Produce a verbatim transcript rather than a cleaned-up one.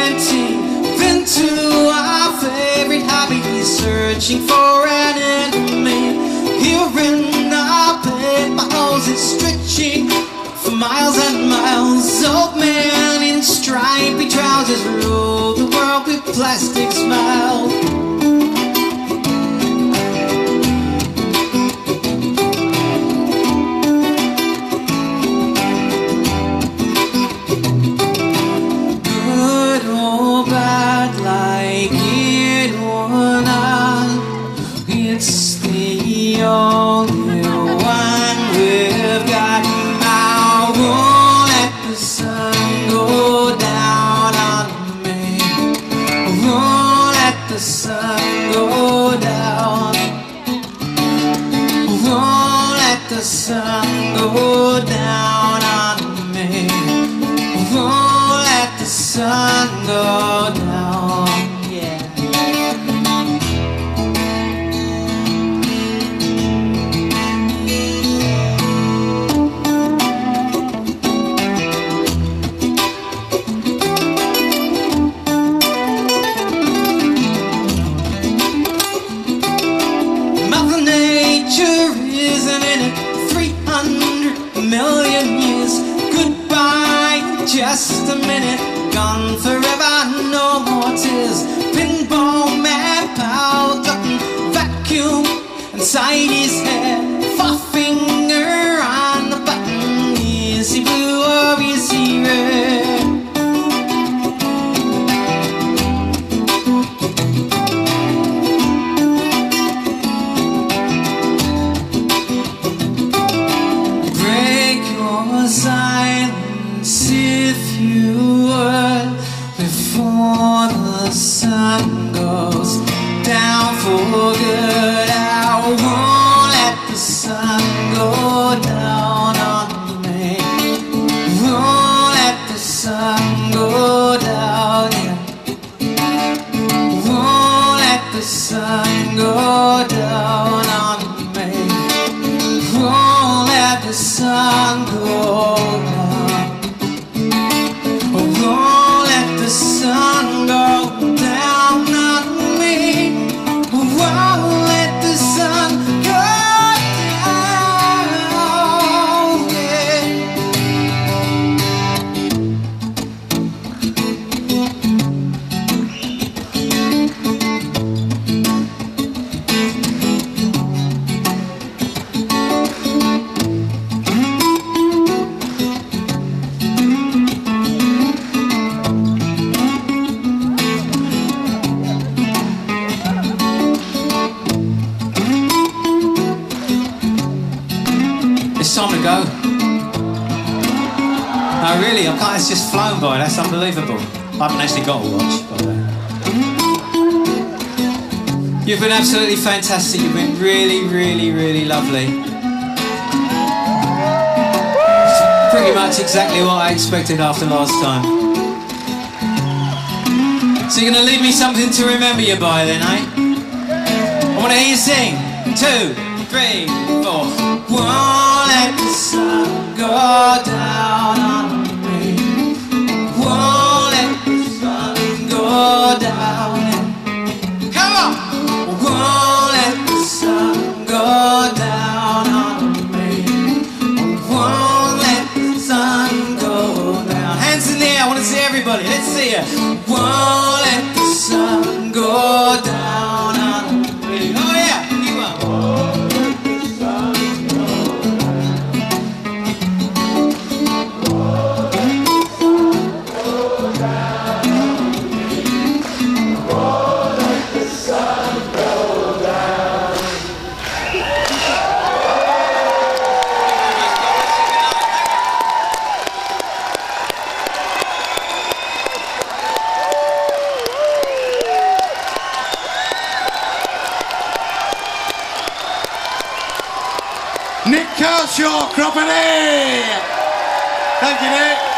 venting, vent to our favorite hobby, searching for an enemy. Here in our bed, my nose is stretching for miles and miles. Old man in stripy trousers rule the world with plastic smiles. Good or bad, like it or not, it's the only one we've got. I won't let the sun go down on me. I won't let the sun go down. I won't let the sun go down on me. I won't let the sun go down. Yeah. Million years, goodbye, just a minute, gone forever, no more tears. Pinball man, power button, vacuum inside his head, forefinger on the button, is he blue or is he red? Silence if you would, before the sun goes down for good. I won't let the sun go down on me. Won't let the sun go down, yeah. Won't let the sun go down on me. Won't let the sun go down. Won't let the sun go down on me. Won't let the sun go down, yeah. It's time to go. No, really, I can't, it's just flown by. That's unbelievable. I haven't actually got a watch, by the way. You've been absolutely fantastic. You've been really, really, really lovely. It's pretty much exactly what I expected after last time. So you're going to leave me something to remember you by then, eh? I want to hear you sing. Two, three, four. Won't let the sun go down on me. Won't let the sun go down. Come on! Won't let the sun go down on me. Won't let the sun go down. Hands in the air, I want to see everybody. Let's see you. Won't let the sun go down on me. Oh yeah, keep on. Nik Kershaw, Cropredy! Thank you, Nick.